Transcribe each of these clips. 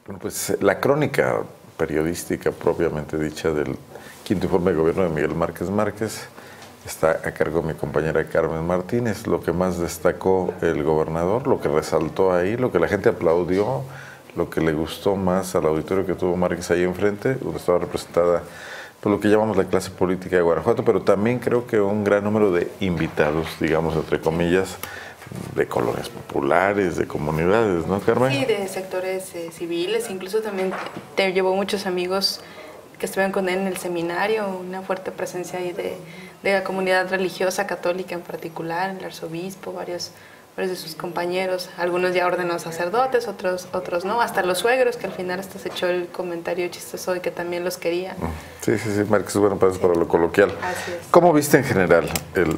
Bueno, pues la crónica periodística propiamente dicha del quinto informe de gobierno de Miguel Márquez Márquez está a cargo de mi compañera Carmen Martínez. Lo que más destacó el gobernador, lo que resaltó ahí, lo que la gente aplaudió, lo que le gustó más al auditorio que tuvo Márquez ahí enfrente, donde estaba representada por lo que llamamos la clase política de Guanajuato, pero también creo que un gran número de invitados, digamos, entre comillas, de colonias populares, de comunidades, ¿no, Carmen? Sí, de sectores civiles, incluso también te llevó muchos amigos que estuvieron con él en el seminario, una fuerte presencia ahí de la comunidad religiosa católica en particular, el arzobispo, varios de sus compañeros, algunos ya ordenados sacerdotes, otros no, hasta los suegros, que al final hasta se echó el comentario chistoso de que también los quería. Sí, Márquez, bueno, para lo coloquial. Así es. ¿Cómo viste en general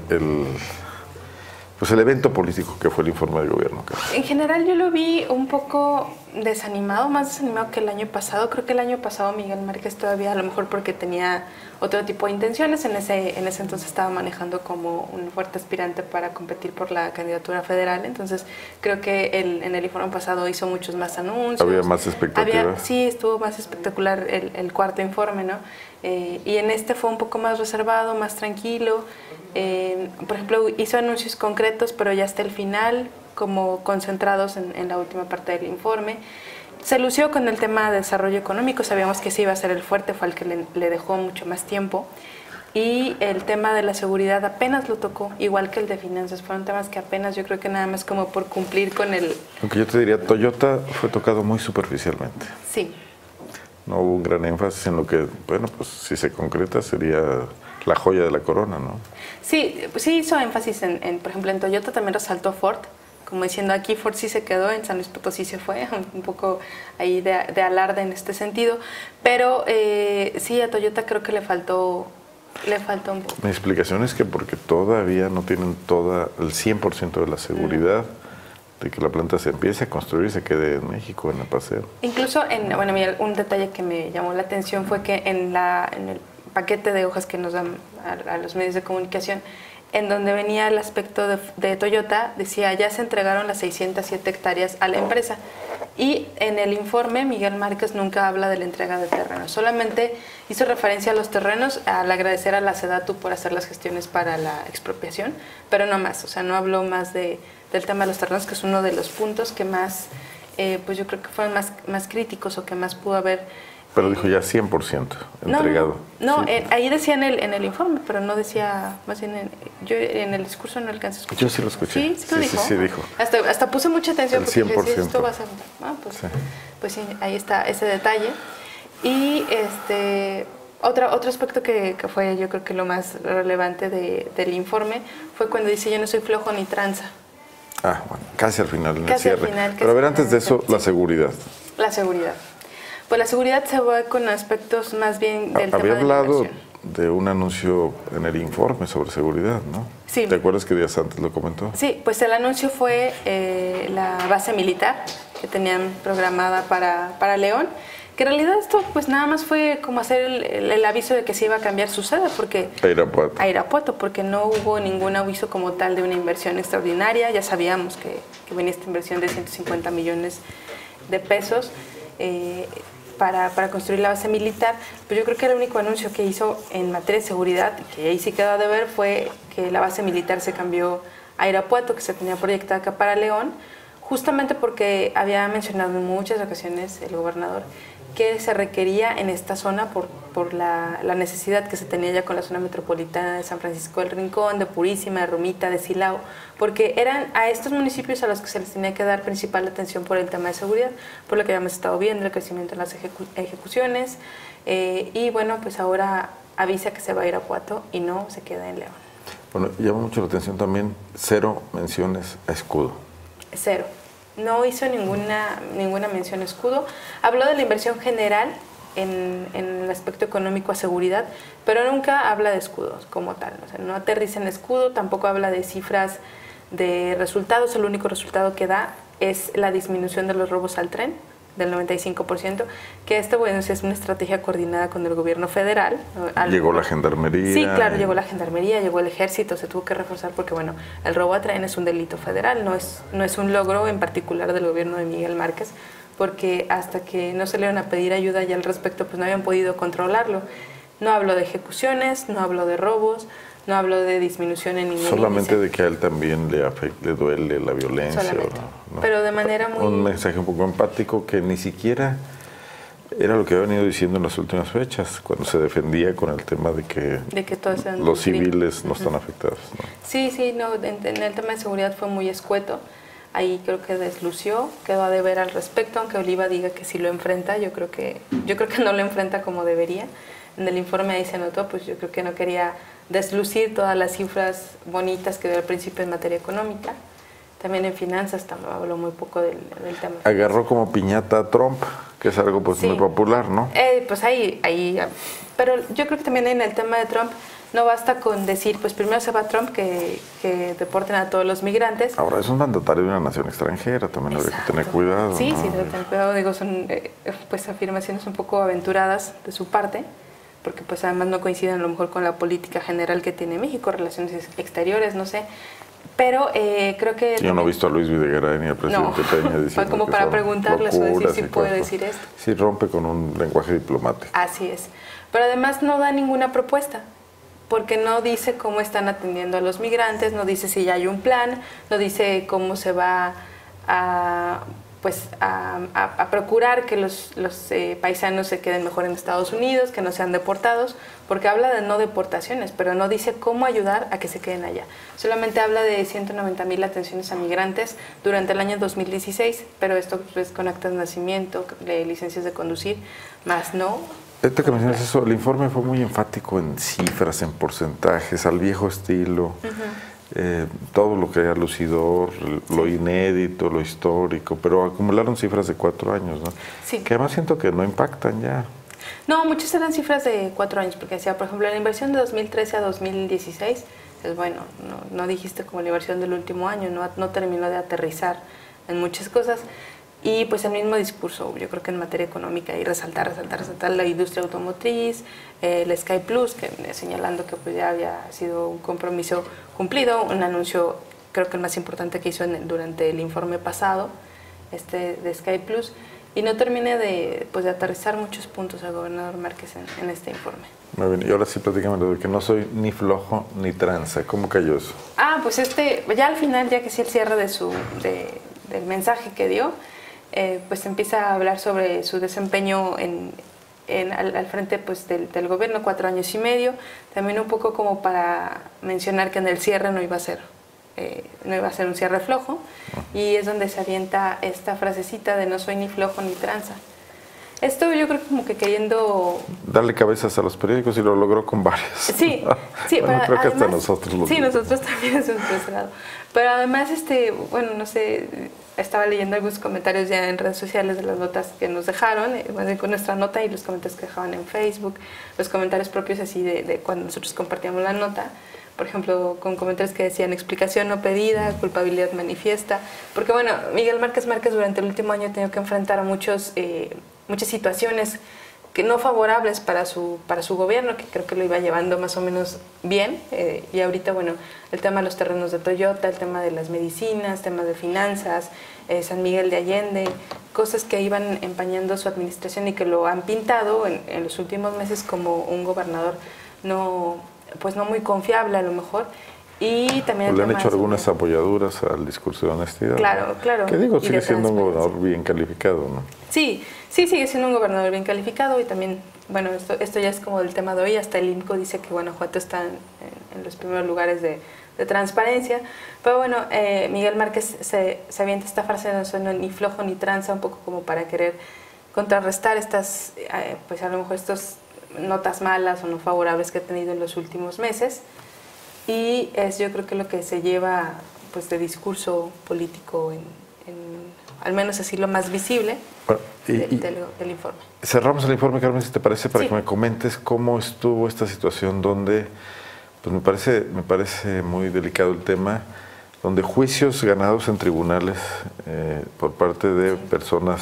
el evento político que fue el informe de gobierno, Carmen? En general yo lo vi un poco desanimado, más desanimado que el año pasado. Creo que el año pasado Miguel Márquez todavía, a lo mejor porque tenía otro tipo de intenciones, en ese entonces estaba manejando como un fuerte aspirante para competir por la candidatura federal. Entonces creo que en el informe pasado hizo muchos más anuncios. Había más expectativas. Sí, estuvo más espectacular el cuarto informe, ¿no? Y en este fue un poco más reservado, más tranquilo. Por ejemplo, hizo anuncios concretos, pero ya hasta el final, como concentrados en la última parte del informe. Se lució con el tema de desarrollo económico, sabíamos que ese iba a ser el fuerte, fue el que le dejó mucho más tiempo. Y el tema de la seguridad apenas lo tocó, igual que el de finanzas, fueron temas que apenas, yo creo que nada más como por cumplir con el... Aunque yo te diría, Toyota fue tocado muy superficialmente. Sí. No hubo un gran énfasis en lo que, bueno, pues si se concreta sería la joya de la corona, ¿no? Sí, sí hizo énfasis por ejemplo, en Toyota también resaltó Ford, como diciendo aquí Ford sí se quedó, en San Luis Potosí se fue, un poco ahí de alarde en este sentido, pero sí, a Toyota creo que le faltó un poco. Mi explicación es que porque todavía no tienen el 100% de la seguridad de que la planta se empiece a construir y se quede en México, en el paseo. Incluso, bueno, mira, un detalle que me llamó la atención fue que en el paquete de hojas que nos dan a los medios de comunicación, en donde venía el aspecto de Toyota, decía ya se entregaron las 607 hectáreas a la empresa. Y en el informe Miguel Márquez nunca habla de la entrega de terrenos, solamente hizo referencia a los terrenos al agradecer a la SEDATU por hacer las gestiones para la expropiación, pero no más, o sea, no habló más del tema de los terrenos, que es uno de los puntos que más, pues yo creo que fueron más críticos o que más pudo haber. Pero dijo ya 100% entregado. No, sí. Ahí decía en el informe, pero no decía, más bien, yo en el discurso no alcancé a escuchar. Yo sí lo escuché. Sí lo dijo. Sí, dijo. Hasta puse mucha atención el porque 100%. dije, esto va a ser... Pues sí, ahí está ese detalle. Y otro aspecto que fue yo creo que lo más relevante del informe fue cuando dice yo no soy flojo ni tranza. Ah, bueno, casi al final, en el cierre. Pero a ver, antes de eso, la seguridad. La seguridad. Pues la seguridad se va con aspectos más bien del tema de la Había hablado inversión. de un anuncio en el informe sobre seguridad, ¿no? Sí. ¿Te acuerdas que días antes lo comentó? Sí, pues el anuncio fue la base militar que tenían programada para León, que en realidad esto pues nada más fue como hacer el aviso de que se iba a cambiar su sede, porque A Irapuato, porque no hubo ningún aviso como tal de una inversión extraordinaria. Ya sabíamos que venía esta inversión de 150 millones de pesos para construir la base militar, pero yo creo que el único anuncio que hizo en materia de seguridad, que ahí sí quedó de ver, fue que la base militar se cambió a Irapuato, que se tenía proyectada acá para León, justamente porque había mencionado en muchas ocasiones el gobernador que se requería en esta zona por la necesidad que se tenía ya con la zona metropolitana de San Francisco del Rincón, de Purísima, de Romita, de Silao, porque eran a estos municipios a los que se les tenía que dar principal atención por el tema de seguridad, por lo que habíamos estado viendo, el crecimiento en las ejecuciones, y bueno, pues ahora avisa que se va a ir a Irapuato y no se queda en León. Bueno, llama mucho la atención también 0 menciones a escudo. 0. No hizo ninguna mención a escudo. Habló de la inversión general en el aspecto económico a seguridad, pero nunca habla de escudos como tal. O sea, no aterriza en escudo, tampoco habla de cifras de resultados. El único resultado que da es la disminución de los robos al tren, del 95%, que esto, bueno, es una estrategia coordinada con el gobierno federal. Llegó la gendarmería. Sí, claro, llegó la gendarmería, llegó el ejército, se tuvo que reforzar porque, bueno, el robo a tren es un delito federal, no es un logro en particular del gobierno de Miguel Márquez, porque hasta que no salieron a pedir ayuda ya al respecto, pues no habían podido controlarlo. No hablo de ejecuciones, no hablo de robos, no hablo de disminución en ningún solamente índice. de que a él también le duele la violencia. ¿No? Pero de manera muy... Un mensaje un poco empático que ni siquiera era lo que había venido diciendo en las últimas fechas, cuando se defendía con el tema de que los civiles no están afectados, ¿no? Sí, no, en el tema de seguridad fue muy escueto. Ahí creo que deslució, quedó a deber al respecto, aunque Oliva diga que sí lo enfrenta, yo creo que no lo enfrenta como debería. En el informe ahí se notó, pues yo creo que no quería deslucir todas las cifras bonitas que dio al principio en materia económica. También en finanzas habló muy poco del tema. Agarró como piñata a Trump, que es algo pues muy popular, ¿no? Pues ahí, pero yo creo que también en el tema de Trump no basta con decir, pues primero se va Trump, que deporten a todos los migrantes. Ahora es un mandatario de una nación extranjera, también habría que tener cuidado. Sí, ¿no? sí, debe tener cuidado. Digo, son pues afirmaciones un poco aventuradas de su parte, porque pues además no coinciden a lo mejor con la política general que tiene México, relaciones exteriores, no sé. Pero creo que... Yo no he visto a Luis Videgaray ni al presidente Peña diciendo como para preguntarles o decir si puede decir esto. Sí, rompe con un lenguaje diplomático. Así es. Pero además no da ninguna propuesta, porque no dice cómo están atendiendo a los migrantes, no dice si ya hay un plan, no dice cómo se va a procurar que los paisanos se queden mejor en Estados Unidos, que no sean deportados, porque habla de no deportaciones, pero no dice cómo ayudar a que se queden allá. Solamente habla de 190,000 atenciones a migrantes durante el año 2016, pero esto pues con actas de nacimiento, de licencias de conducir, más no. Esto que mencionas eso, el informe fue muy enfático en cifras, en porcentajes, al viejo estilo. Todo lo que haya lucidor, lo inédito, lo histórico, pero acumularon cifras de 4 años, ¿no? Sí. Que además siento que no impactan ya. No, muchas eran cifras de 4 años, porque decía, por ejemplo, la inversión de 2013 a 2016, pues bueno, no dijiste como la inversión del último año, no terminó de aterrizar en muchas cosas. Y pues el mismo discurso, yo creo que en materia económica, y resaltar la industria automotriz, el Sky Plus, que señalando que pues ya había sido un compromiso cumplido, un anuncio creo que el más importante que hizo durante el informe pasado, de Sky Plus, y no termine de aterrizar muchos puntos al gobernador Márquez en este informe. Muy bien, y ahora sí platícame de que no soy ni flojo ni tranza, ¿cómo cayó eso? Pues ya al final, ya que sí el cierre del mensaje que dio, pues empieza a hablar sobre su desempeño al frente pues del gobierno, 4 años y medio, también un poco como para mencionar que en el cierre no iba a ser un cierre flojo, y es donde se avienta esta frasecita de no soy ni flojo ni tranza. Esto yo creo como que queriendo... darle cabezas a los periódicos, y lo logró con varios. Sí, bueno, creo que además, hasta nosotros lo... Sí, nosotros también hacemos ese lado. Pero además, bueno, no sé, estaba leyendo algunos comentarios ya en redes sociales de las notas que nos dejaron, con nuestra nota y los comentarios que dejaban en Facebook, los comentarios propios así de cuando nosotros compartíamos la nota. Por ejemplo, con comentarios que decían explicación no pedida, culpabilidad manifiesta. Porque bueno, Miguel Márquez durante el último año ha tenido que enfrentar a muchas situaciones que no favorables para su gobierno, que creo que lo iba llevando más o menos bien. Y ahorita, bueno, el tema de los terrenos de Toyota, el tema de las medicinas, temas de finanzas, San Miguel de Allende, cosas que iban empañando su administración y que lo han pintado en los últimos meses como un gobernador no muy confiable a lo mejor. Y también le han hecho algunas apoyaduras al discurso de honestidad. Claro, claro. Que digo, sigue siendo un gobernador bien calificado, ¿no? Sí, sigue siendo un gobernador bien calificado, y también, bueno, esto ya es como del tema de hoy, hasta el INCO dice que Guanajuato está en los primeros lugares de transparencia. Pero bueno, Miguel Márquez se avienta esta frase de no soy ni flojo ni tranza, un poco como para querer contrarrestar estas, pues a lo mejor estas notas malas o no favorables que ha tenido en los últimos meses, y es yo creo que lo que se lleva pues de discurso político al menos así lo más visible del informe. Cerramos el informe, Carmen, si te parece, para que me comentes cómo estuvo esta situación donde, pues me parece muy delicado el tema, donde juicios ganados en tribunales por parte de personas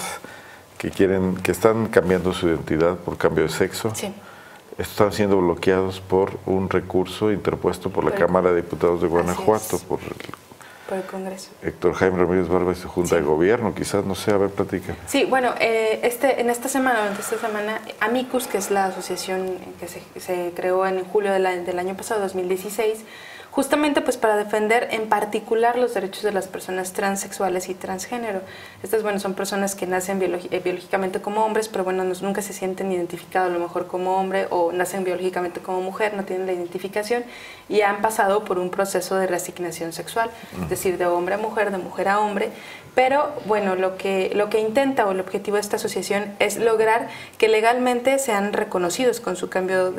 que están cambiando su identidad por cambio de sexo, están siendo bloqueados por un recurso interpuesto por la Cámara de Diputados de Guanajuato, por por el Congreso. Héctor Jaime Ramírez Barba y su Junta de Gobierno, quizás, no sé, a ver, platica. Sí, bueno, durante esta semana, Amicus, que es la asociación que se creó en julio del año pasado, 2016, justamente pues para defender en particular los derechos de las personas transexuales y transgénero. Estas, bueno, son personas que nacen biológicamente como hombres, pero bueno, nunca se sienten identificados a lo mejor como hombre, o nacen biológicamente como mujer, no tienen la identificación y han pasado por un proceso de reasignación sexual, es decir, de hombre a mujer, de mujer a hombre. Pero bueno, lo que intenta, o el objetivo de esta asociación, es lograr que legalmente sean reconocidos con su cambio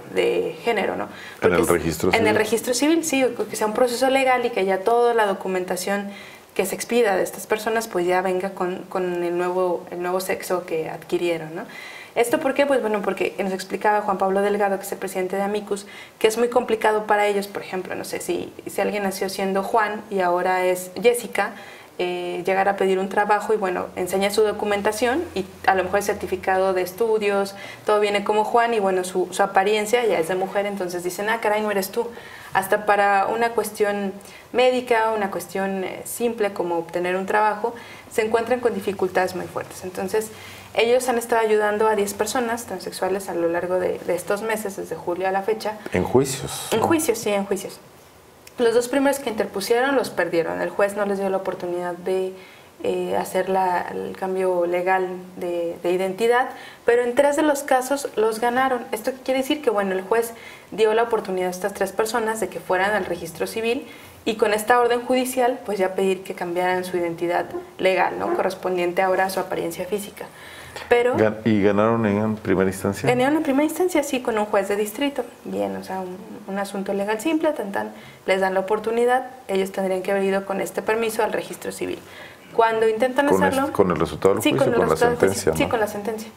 de género, ¿no? Porque ¿en el registro civil? En el registro civil, sí, que sea un proceso legal y que ya toda la documentación que se expida de estas personas pues ya venga con el nuevo sexo que adquirieron, ¿no? ¿Esto por qué? Pues bueno, porque nos explicaba Juan Pablo Delgado, que es el presidente de Amicus, que es muy complicado para ellos, por ejemplo, no sé, si alguien nació siendo Juan y ahora es Jessica, llegar a pedir un trabajo y bueno, enseña su documentación y a lo mejor el certificado de estudios, todo viene como Juan y bueno, su apariencia ya es de mujer, entonces dicen, ah, caray, no eres tú. Hasta para una cuestión médica, una cuestión simple como obtener un trabajo, se encuentran con dificultades muy fuertes. Entonces, ellos han estado ayudando a 10 personas transexuales a lo largo de estos meses, desde julio a la fecha. ¿En juicios? En juicios, sí, en juicios. Los dos primeros que interpusieron los perdieron. El juez no les dio la oportunidad de hacer el cambio legal de identidad, pero en 3 de los casos los ganaron. Esto quiere decir que bueno, el juez dio la oportunidad a estas 3 personas de que fueran al registro civil y con esta orden judicial pues ya pedir que cambiaran su identidad legal, ¿no? Correspondiente ahora a su apariencia física. Pero, ¿y ganaron en primera instancia? Ganaron en primera instancia, sí, con un juez de distrito. Bien, o sea, un asunto legal simple, les dan la oportunidad, ellos tendrían que haber ido con este permiso al registro civil. Cuando intentan hacerlo... ¿Con el resultado del juicio, con la sentencia? Sí, con la sentencia.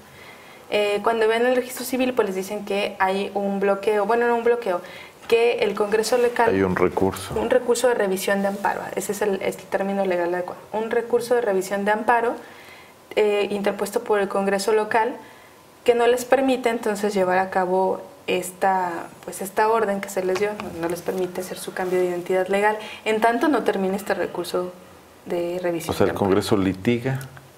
Cuando ven el registro civil, pues les dicen que hay un bloqueo, bueno, no un bloqueo, que el Congreso local... Hay un recurso. Un recurso de revisión de amparo, ese es el término legal adecuado. Un recurso de revisión de amparo interpuesto por el Congreso local que no les permite entonces llevar a cabo esta orden que se les dio, no les permite hacer su cambio de identidad legal, en tanto no termine este recurso de revisión. O sea, el Congreso litiga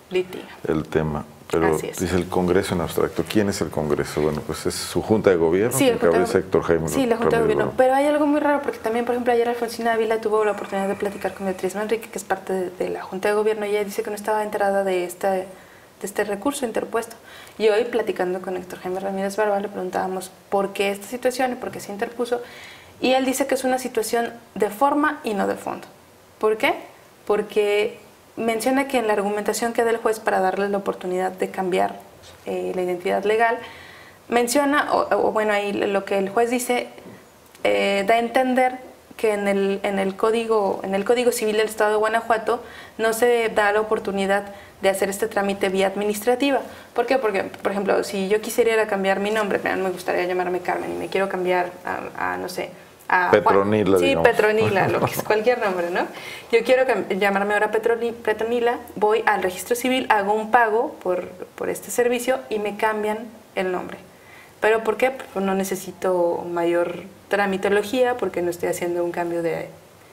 el tema, pero dice el Congreso en abstracto. ¿Quién es el Congreso? Bueno, pues es su Junta de Gobierno, sí, que cabeza Héctor Jaime. Sí, la Junta de Gobierno, pero hay algo muy raro, porque también, por ejemplo, ayer Alfonsina Ávila tuvo la oportunidad de platicar con Beatriz Manrique, que es parte de la Junta de Gobierno, y ella dice que no estaba enterada de este recurso interpuesto. Y hoy, platicando con Héctor Jaime Ramírez Barba, le preguntábamos por qué esta situación y por qué se interpuso, y él dice que es una situación de forma y no de fondo. ¿Por qué? Porque menciona que en la argumentación que da el juez para darles la oportunidad de cambiar la identidad legal, menciona, o bueno, ahí lo que el juez dice, da a entender que en el Código Civil del Estado de Guanajuato no se da la oportunidad de hacer este trámite vía administrativa. ¿Por qué? Porque, por ejemplo, si yo quisiera cambiar mi nombre, me gustaría llamarme Carmen y me quiero cambiar a no sé, a Petronila, Juan. Sí, digamos. Petronila, lo que es cualquier nombre, ¿no? Yo quiero llamarme ahora Petronila, voy al registro civil, hago un pago por este servicio y me cambian el nombre. ¿Pero por qué? Pues no necesito mayor tramitología, porque no estoy haciendo un cambio de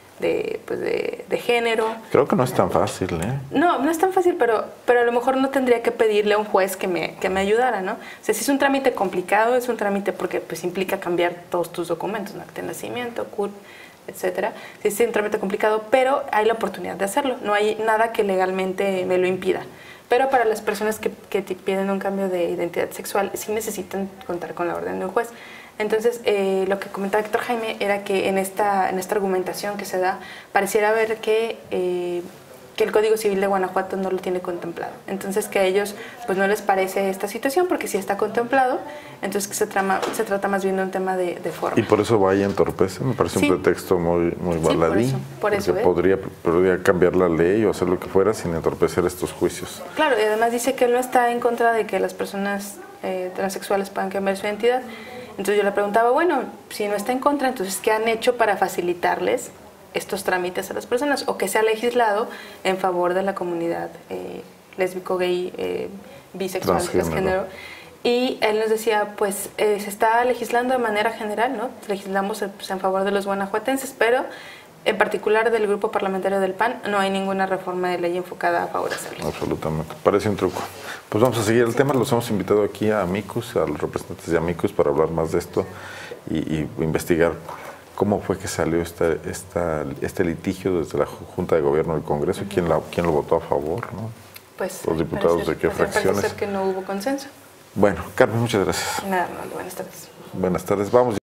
género. Creo que no es tan fácil, ¿eh? No es tan fácil, pero a lo mejor no tendría que pedirle a un juez que me ayudara, ¿no? O sea, si es un trámite complicado, es un trámite porque pues implica cambiar todos tus documentos, ¿no? Acta de nacimiento, CURP, etcétera. Sí, es un trámite complicado, pero hay la oportunidad de hacerlo. No hay nada que legalmente me lo impida. Pero para las personas que piden un cambio de identidad sexual, sí necesitan contar con la orden de un juez. Entonces, lo que comentaba Héctor Jaime era que en esta argumentación que se da, pareciera ver que el Código Civil de Guanajuato no lo tiene contemplado. Entonces, que a ellos pues no les parece esta situación, porque sí está contemplado, entonces que se trata más bien de un tema de forma. Y por eso va y entorpece, me parece un pretexto muy baladí, por eso, porque podría cambiar la ley o hacer lo que fuera sin entorpecer estos juicios. Claro, y además dice que él no está en contra de que las personas transexuales puedan cambiar su identidad. Entonces yo le preguntaba, bueno, si no está en contra, entonces ¿qué han hecho para facilitarles estos trámites a las personas? ¿O qué se ha legislado en favor de la comunidad lésbico, gay, bisexual, transgénero? Y él nos decía, pues se está legislando de manera general, ¿no? Legislamos pues, en favor de los guanajuatenses, pero En particular del Grupo Parlamentario del PAN, no hay ninguna reforma de ley enfocada a favorecerlos. Absolutamente. Parece un truco. Pues vamos a seguir el tema. Los hemos invitado aquí a Amicus, a los representantes de Amicus, para hablar más de esto y investigar cómo fue que salió este litigio desde la Junta de Gobierno del Congreso. ¿Quién lo votó a favor? ¿No? Pues, los diputados de qué fracciones. Parece ser que no hubo consenso. Bueno, Carmen, muchas gracias. Nada, buenas tardes. Buenas tardes. Vamos.